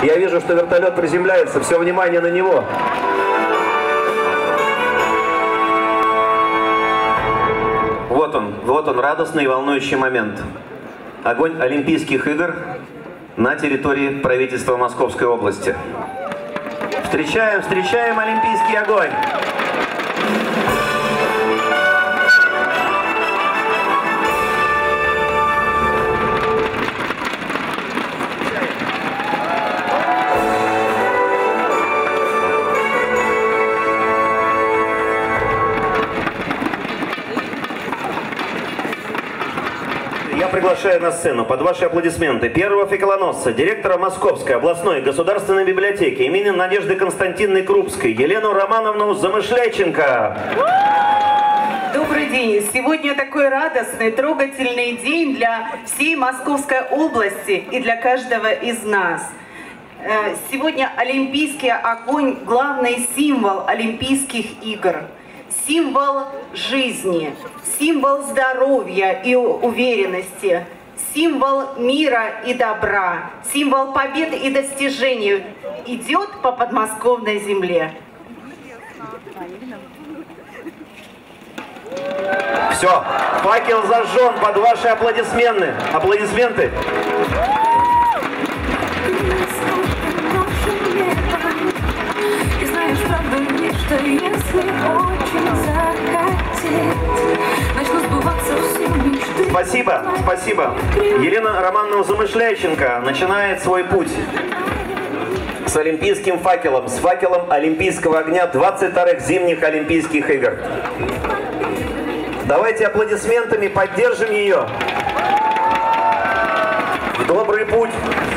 Я вижу, что вертолет приземляется, все внимание на него. Вот он, радостный и волнующий момент. Огонь Олимпийских игр на территории правительства Московской области. Встречаем олимпийский огонь! Я приглашаю на сцену под ваши аплодисменты первого факелоносца, директора Московской областной государственной библиотеки имени Надежды Константиновны Крупской, Елену Романовну Замышляйченко. Добрый день! Сегодня такой радостный, трогательный день для всей Московской области и для каждого из нас. Сегодня олимпийский огонь – главный символ Олимпийских игр. Символ жизни, символ здоровья и уверенности, символ мира и добра, символ побед и достижений идет по подмосковной земле. Все, факел зажжен под ваши аплодисменты. Что если очень захотеть, начнут сбываться все мечты. Спасибо. Елена Романовна Замышляйченко начинает свой путь с олимпийским факелом, с факелом олимпийского огня 22-х зимних Олимпийских игр. Давайте аплодисментами поддержим ее в добрый путь.